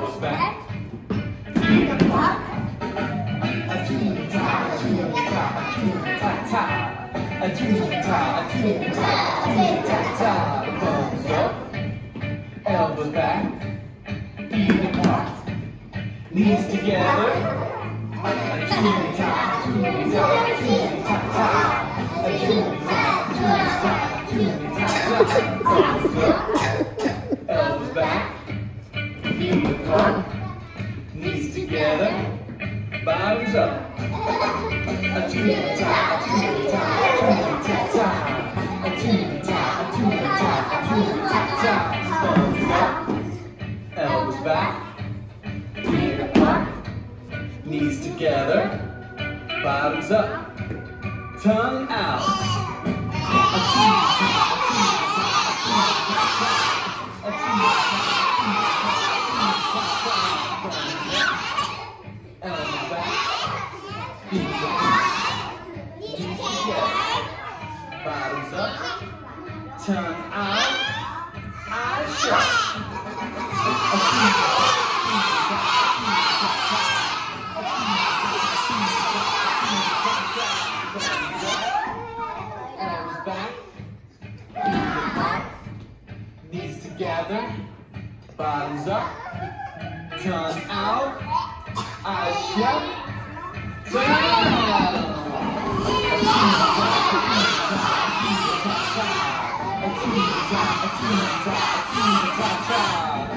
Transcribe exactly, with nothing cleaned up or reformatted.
elbows back, feet apart. A toot-ta, a toot-ta, a toot-ta-ta. A toot-ta, a toot-ta, a toot-ta-ta. Thumbs up, elbows back, feet apart, knees together. A toot-ta, toot-ta, toot-ta-ta. A toot-ta, toot-ta, toot-ta-ta. Thumbs up, elbows back, feet apart, knees together, bottoms up. A toot-ta, a toot-ta, a toot-ta-ta. A toot-ta, a toot-ta, a toot-ta-ta. Thumbs up, elbows back, feet apart, knees together, bottoms up, tongue out. A toot-ta, a toot-ta, a toot-ta-ta. A toot-ta, a toot-ta, a toot-ta-ta. Elbows back, feet apart, knees together, bottoms up, tongue out, eyes shut. A toot-ta, elbows back, feet apart, knees together, bottoms up, tongue out, eyes shut, down. A toot-ta, a toot-ta, a toot-ta, a toot-ta-ta.